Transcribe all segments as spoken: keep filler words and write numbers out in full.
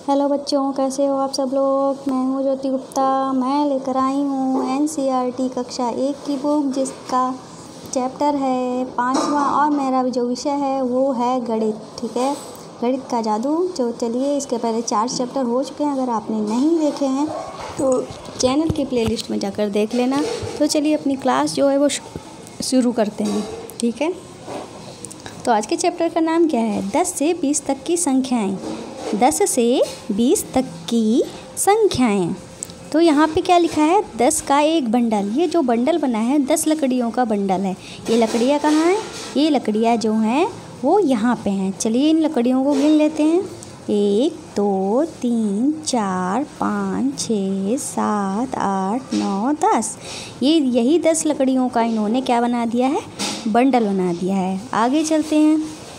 Hello बच्चों, कैसे हो आप सब लोग। मैं हूँ ज्योति गुप्ता। मैं लेकर आई हूँ एनसीईआरटी कक्षा एक की बुक, जिसका चैप्टर है पाँचवा और मेरा जो विषय है वो है गणित। ठीक है, गणित का जादू। जो चलिए, इसके पहले चार चैप्टर हो चुके हैं। अगर आपने नहीं देखे हैं तो चैनल की प्लेलिस्ट में जाकर देख लेना। तो चलिए अपनी क्लास जो है वो शुरू करते हैं। ठीक है, तो आज के चैप्टर का नाम क्या है? दस से बीस तक की संख्याएं। दस से बीस तक की संख्याएं। तो यहाँ पे क्या लिखा है? दस का एक बंडल। ये जो बंडल बना है दस लकड़ियों का बंडल है। ये लकड़ियाँ कहाँ हैं? ये लकड़ियाँ जो हैं वो यहाँ पे हैं। चलिए इन लकड़ियों को गिन लेते हैं। एक दो तीन चार पाँच छः सात आठ नौ दस। ये यही दस लकड़ियों का इन्होंने क्या बना दिया है? बंडल बना दिया है। आगे चलते हैं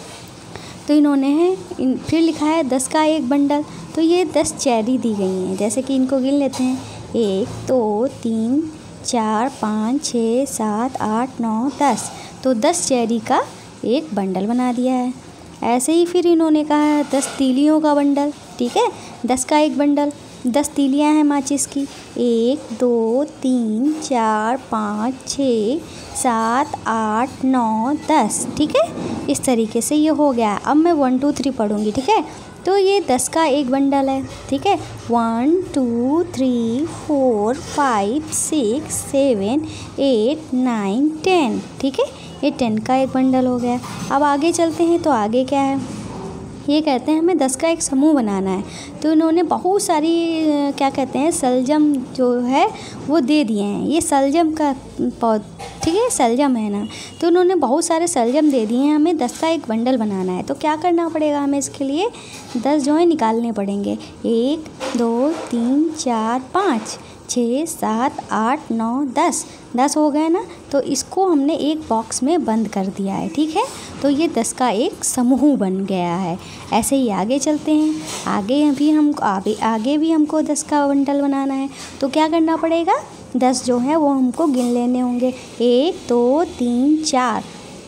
तो इन्होंने है इन फिर लिखा है दस का एक बंडल। तो ये दस चेरी दी गई हैं। जैसे कि इनको गिन लेते हैं। एक दो तीन चार पाँच छः सात आठ नौ दस। तो दस चेरी का एक बंडल बना दिया है। ऐसे ही फिर इन्होंने कहा है दस तीलियों का बंडल। ठीक है, दस का एक बंडल। दस तीलियाँ हैं माचिस की। एक दो तीन चार पाँच छः सात आठ नौ दस। ठीक है, इस तरीके से ये हो गया। अब मैं वन टू थ्री पढ़ूँगी। ठीक है, तो ये दस का एक बंडल है। ठीक है, one two three four five six seven eight nine ten. ठीक है, ये टेन का एक बंडल हो गया। अब आगे चलते हैं तो आगे क्या है? ये कहते हैं हमें दस का एक समूह बनाना है। तो इन्होंने बहुत सारी क्या कहते हैं सलजम जो है वो दे दिए हैं। ये सलजम का पौध, ठीक है, सलजम है ना। तो इन्होंने बहुत सारे सलजम दे दिए हैं। हमें दस का एक बंडल बनाना है। तो क्या करना पड़ेगा हमें? इसके लिए दस जो है निकालने पड़ेंगे। एक दो तीन चार पाँच छः सात आठ नौ दस। दस हो गए ना। तो इसको हमने एक बॉक्स में बंद कर दिया है। ठीक है, तो ये दस का एक समूह बन गया है। ऐसे ही आगे चलते हैं। आगे भी हम आगे आगे भी हमको दस का बंडल बनाना है। तो क्या करना पड़ेगा? दस जो है वो हमको गिन लेने होंगे। एक दो तीन चार,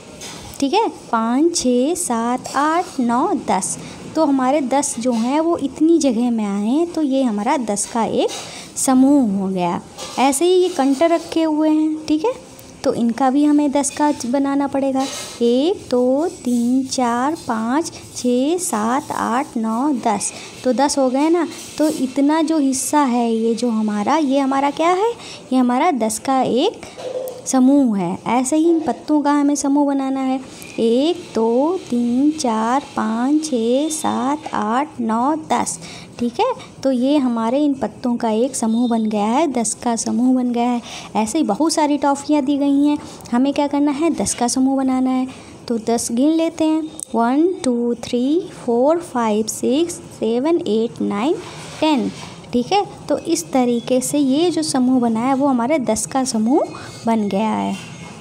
ठीक है, पाँच छः सात आठ नौ दस। तो हमारे दस जो हैं वो इतनी जगह में आए हैं। तो ये हमारा दस का एक समूह हो गया। ऐसे ही ये कंटर रखे हुए हैं। ठीक है, तो इनका भी हमें दस का बनाना पड़ेगा। एक दो तीन चार पाँच छः सात आठ नौ दस। तो दस हो गए ना। तो इतना जो हिस्सा है ये जो हमारा ये हमारा क्या है? ये हमारा दस का एक समूह है। ऐसे ही इन पत्तों का हमें समूह बनाना है। एक दो तीन चार पाँच छः सात आठ नौ दस। ठीक है, तो ये हमारे इन पत्तों का एक समूह बन गया है। दस का समूह बन गया है। ऐसे ही बहुत सारी टॉफ़ियाँ दी गई हैं। हमें क्या करना है? दस का समूह बनाना है। तो दस गिन लेते हैं। One two three four five six seven eight nine ten. ठीक है, तो इस तरीके से ये जो समूह बना है वो हमारे दस का समूह बन गया है।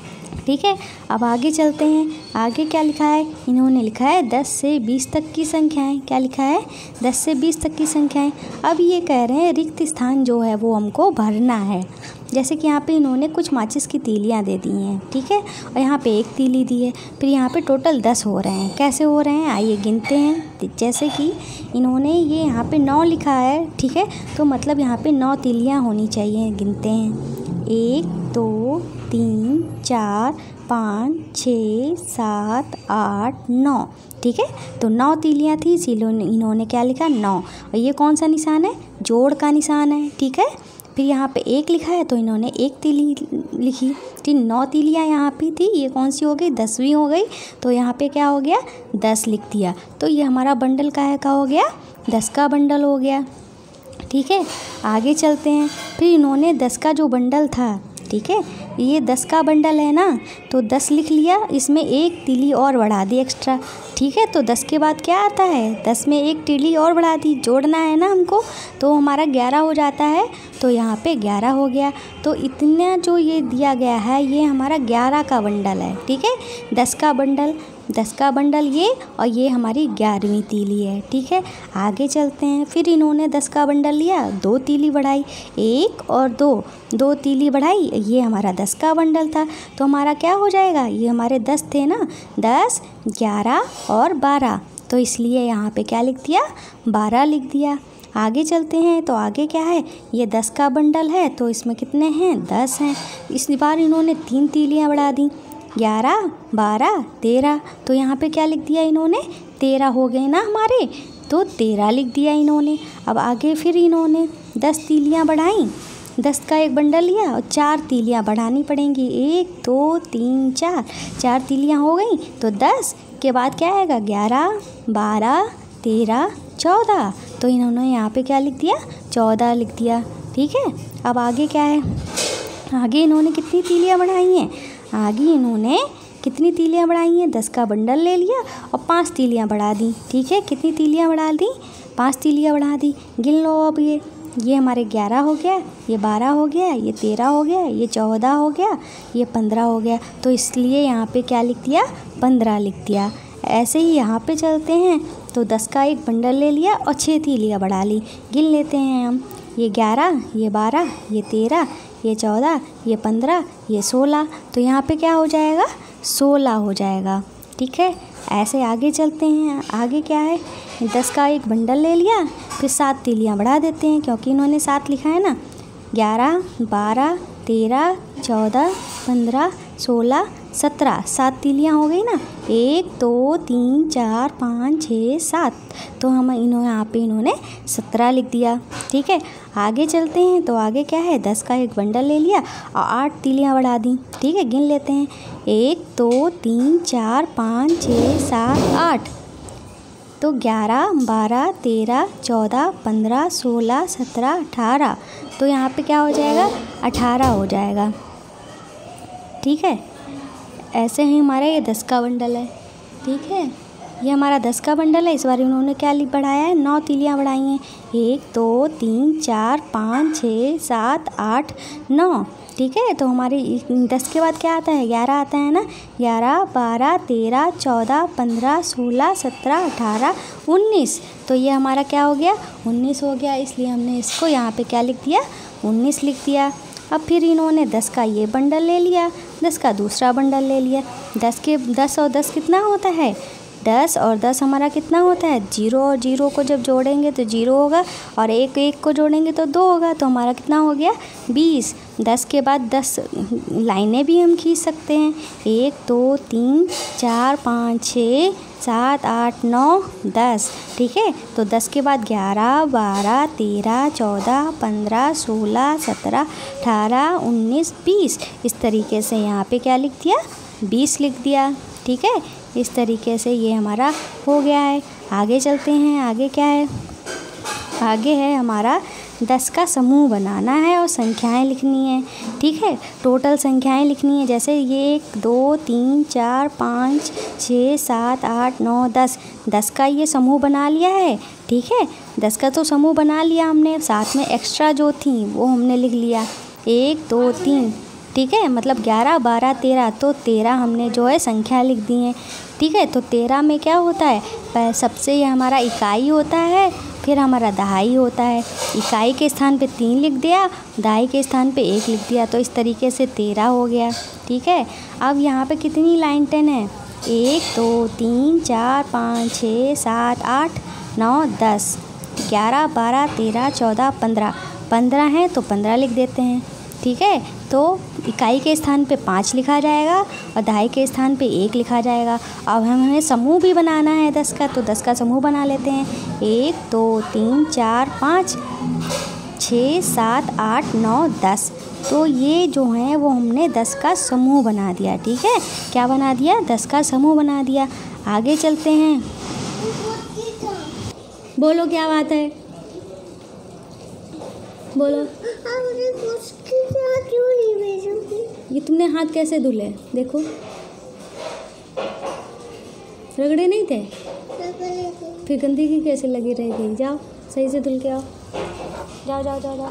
ठीक है, अब आगे चलते हैं। आगे क्या लिखा है? इन्होंने लिखा है दस से बीस तक की संख्याएं। क्या लिखा है? दस से बीस तक की संख्याएं। अब ये कह रहे हैं रिक्त स्थान जो है वो हमको भरना है। जैसे कि यहाँ पे इन्होंने कुछ माचिस की तीलियाँ दे दी हैं। ठीक है, और यहाँ पे एक तीली दी है। फिर यहाँ पे टोटल दस हो रहे हैं। कैसे हो रहे हैं आइए गिनते हैं। जैसे कि इन्होंने ये यहाँ पे नौ लिखा है। ठीक है, तो मतलब यहाँ पे नौ तीलियाँ होनी चाहिए। गिनते हैं। एक दो तीन चार पाँच छः सात आठ नौ। ठीक है, तो नौ तीलियाँ थी, इसीलिए इन्होंने क्या लिखा? नौ। और ये कौन सा निशान है? जोड़ का निशान है। ठीक है, फिर यहाँ पे एक लिखा है तो इन्होंने एक तीली लिखी। ठीक, नौ तीलियाँ यहाँ पे थी, ये कौन सी हो गई? दसवीं हो गई। तो यहाँ पे क्या हो गया? दस लिख दिया। तो ये हमारा बंडल का है का हो गया? दस का बंडल हो गया। ठीक है, आगे चलते हैं। फिर इन्होंने दस का जो बंडल था, ठीक है, ये दस का बंडल है ना, तो दस लिख लिया। इसमें एक तीली और बढ़ा दी एक्स्ट्रा। ठीक है, तो दस के बाद क्या आता है? दस में एक तीली और बढ़ा दी, जोड़ना है ना हमको। तो हमारा ग्यारह हो जाता है। तो यहाँ पे ग्यारह हो गया। तो इतना जो ये दिया गया है ये हमारा ग्यारह का बंडल है। ठीक है, दस का बंडल दस का बंडल ये, और ये हमारी ग्यारहवीं तीली है। ठीक है, आगे चलते हैं। फिर इन्होंने दस का बंडल लिया, दो तीली बढ़ाई, एक और दो, दो तीली बढ़ाई, ये हमारा दस का बंडल था। तो हमारा क्या हो जाएगा? ये हमारे दस थे ना, दस ग्यारह और बारह, तो इसलिए यहाँ पे क्या लिख दिया, बारह लिख दिया। आगे चलते हैं तो आगे क्या है, ये दस का बंडल है तो इसमें कितने हैं, दस हैं। इस बार इन्होंने तीन तीलियाँ बढ़ा दी, ग्यारह बारह तेरह, तो यहाँ पे क्या लिख दिया इन्होंने, तेरह हो गए ना हमारे, तो तेरह लिख दिया इन्होंने। अब आगे फिर इन्होंने दस तीलियाँ बढ़ाई, दस का एक बंडल लिया और चार तीलियाँ बढ़ानी पड़ेंगी, एक दो तीन चार, चार तीलियाँ हो गई तो दस के बाद क्या आएगा, ग्यारह बारह तेरह चौदह, तो इन्होंने यहाँ पे क्या लिख दिया, चौदह लिख दिया। ठीक है, अब आगे क्या है, आगे इन्होंने कितनी तीलियाँ बढ़ाई हैं, आगे इन्होंने कितनी तीलियाँ बढ़ाई हैं, दस का बंडल ले लिया और पांच तीलियाँ बढ़ा दी। ठीक है, कितनी तीलियाँ बढ़ा दी, पांच तीलियाँ बढ़ा दी। गिन लो अब, ये ये हमारे ग्यारह हो गया, ये बारह हो गया, ये तेरह हो गया, ये चौदह हो गया, ये पंद्रह हो गया, तो इसलिए यहाँ पे क्या लिख दिया, पंद्रह लिख दिया। ऐसे ही यहाँ पे चलते हैं तो दस का एक बंडल ले लिया और छः तीलियाँ बढ़ा ली। गिन लेते हैं हम, ये ग्यारह, ये बारह, ये तेरह, ये चौदह, ये पंद्रह, ये सोलह, तो यहाँ पे क्या हो जाएगा, सोलह हो जाएगा। ठीक है, ऐसे आगे चलते हैं। आगे क्या है, दस का एक बंडल ले लिया, फिर सात तीलियाँ बढ़ा देते हैं क्योंकि इन्होंने सात लिखा है ना, ग्यारह बारह तेरह चौदह पंद्रह सोलह सत्रह, सात तीलियाँ हो गई ना, एक दो तीन चार पाँच छः सात, तो हम इन्होंने यहाँ पे इन्होंने सत्रह लिख दिया। ठीक है, आगे चलते हैं तो आगे क्या है, दस का एक बंडल ले लिया और आठ तीलियाँ बढ़ा दी। ठीक है, गिन लेते हैं, एक दो तीन चार पाँच छः सात आठ, तो ग्यारह बारह तेरह चौदह पंद्रह सोलह सत्रह अठारह, तो यहाँ पे क्या हो जाएगा, अठारह हो जाएगा। ठीक है, ऐसे ही हमारा ये दस का बंडल है। ठीक है, ये हमारा दस का बंडल है। इस बार इन्होंने क्या लिख बढ़ाया है, नौ तीलियाँ बढ़ाई हैं, एक दो तीन चार पाँच छः सात आठ नौ। ठीक है, तो हमारी दस के बाद क्या आता है, ग्यारह आता है ना, ग्यारह बारह तेरह चौदह पंद्रह सोलह सत्रह अठारह उन्नीस, तो ये हमारा क्या हो गया, उन्नीस हो गया। इसलिए हमने इसको यहाँ पे क्या लिख दिया, उन्नीस लिख दिया। अब फिर इन्होंने दस का ये बंडल ले लिया, दस का दूसरा बंडल ले लिया, दस के दस और दस कितना होता है, दस और दस हमारा कितना होता है, जीरो, और जीरो को जब जोड़ेंगे तो जीरो होगा और एक एक को जोड़ेंगे तो दो होगा, तो हमारा कितना हो गया, बीस। दस के बाद दस लाइनें भी हम खींच सकते हैं, एक दो तीन चार पाँच छः सात आठ नौ दस। ठीक है, तो दस के बाद ग्यारह बारह तेरह चौदह पंद्रह सोलह सत्रह अठारह उन्नीस बीस, इस तरीके से यहाँ पे क्या लिख दिया, बीस लिख दिया। ठीक है, इस तरीके से ये हमारा हो गया है। आगे चलते हैं, आगे क्या है, आगे है हमारा दस का समूह बनाना है और संख्याएं लिखनी है। ठीक है, टोटल संख्याएं लिखनी है, जैसे ये एक दो तीन चार पाँच छः सात आठ नौ दस, दस का ये समूह बना लिया है। ठीक है, दस का तो समूह बना लिया हमने, साथ में एक्स्ट्रा जो थी वो हमने लिख लिया, एक दो तीन। ठीक है, मतलब ग्यारह बारह तेरह, तो तेरह हमने जो है संख्या लिख दी हैं। ठीक है, तो तेरह में क्या होता है, सबसे ये हमारा इकाई होता है, फिर हमारा दहाई होता है। इकाई के स्थान पे तीन लिख दिया, दहाई के स्थान पे एक लिख दिया, तो इस तरीके से तेरह हो गया। ठीक है, अब यहाँ पे कितनी लाइन टेन है, एक दो तीन चार पाँच छः सात आठ नौ दस ग्यारह बारह तेरह चौदह पंद्रह, पंद्रह हैं तो पंद्रह लिख देते हैं। ठीक है, तो इकाई के स्थान पे पाँच लिखा जाएगा और दहाई के स्थान पे एक लिखा जाएगा। अब हमें समूह भी बनाना है दस का, तो दस का समूह बना लेते हैं, एक दो तीन चार पाँच छः सात आठ नौ दस, तो ये जो है वो हमने दस का समूह बना दिया। ठीक है, क्या बना दिया, दस का समूह बना दिया। आगे चलते हैं, बोलो क्या बात है, बोलो। ये तुमने हाथ कैसे धुले, देखो रगड़े नहीं थे, फिर गंदगी कैसे लगी रह गई, जाओ सही से धुल के आओ, जाओ जाओ जाओ जाओ।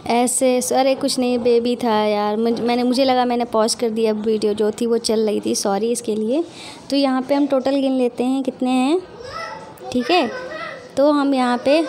ऐसे अरे कुछ नहीं, बेबी था यार, मुझ मैंने मुझे लगा मैंने पॉज कर दिया, वीडियो जो थी वो चल रही थी, सॉरी इसके लिए। तो यहाँ पे हम टोटल गिन लेते हैं कितने हैं, ठीक है। तो हम यहाँ पे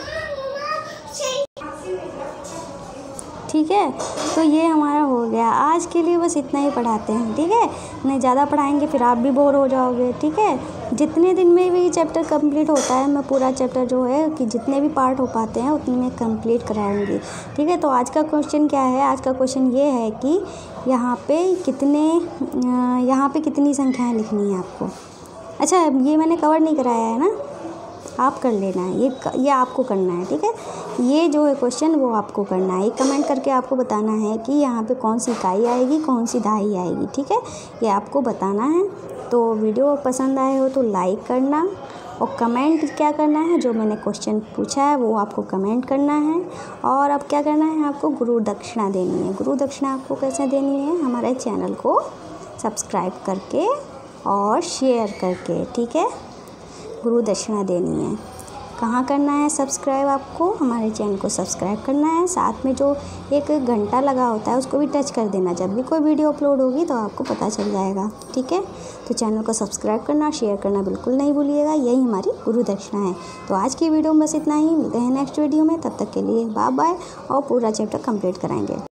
ठीक है, तो ये हमारा हो गया। आज के लिए बस इतना ही पढ़ाते हैं, ठीक है। नहीं ज़्यादा पढ़ाएंगे फिर आप भी बोर हो जाओगे, ठीक है। जितने दिन में भी चैप्टर कंप्लीट होता है, मैं पूरा चैप्टर जो है कि जितने भी पार्ट हो पाते हैं उतने में कंप्लीट कराऊंगी, ठीक है। तो आज का क्वेश्चन क्या है, आज का क्वेश्चन ये है कि यहाँ पे कितने यहाँ पे कितनी संख्याएँ लिखनी है आपको। अच्छा, ये मैंने कवर नहीं कराया है ना, आप कर लेना है, ये ये आपको करना है, ठीक है। ये जो है क्वेश्चन वो आपको करना है, कमेंट करके आपको बताना है कि यहाँ पे कौन सी इकाई आएगी, कौन सी दहाई आएगी, ठीक है। ये आपको बताना है। तो वीडियो पसंद आए हो तो लाइक करना और कमेंट क्या करना है, जो मैंने क्वेश्चन पूछा है वो आपको कमेंट करना है। और अब क्या करना है, आपको गुरु दक्षिणा देनी है। गुरु दक्षिणा आपको कैसे देनी है, हमारे चैनल को सब्सक्राइब करके और शेयर करके, ठीक है। गुरु दक्षिणा देनी है। कहाँ करना है सब्सक्राइब, आपको हमारे चैनल को सब्सक्राइब करना है। साथ में जो एक घंटा लगा होता है उसको भी टच कर देना, जब भी कोई वीडियो अपलोड होगी तो आपको पता चल जाएगा, ठीक है। तो चैनल को सब्सक्राइब करना, शेयर करना बिल्कुल नहीं भूलिएगा, यही हमारी गुरु दक्षिणा है। तो आज की वीडियो में बस इतना ही, मिलते हैं नेक्स्ट वीडियो में, तब तक के लिए बाय बाय। और पूरा चैप्टर कंप्लीट कराएंगे।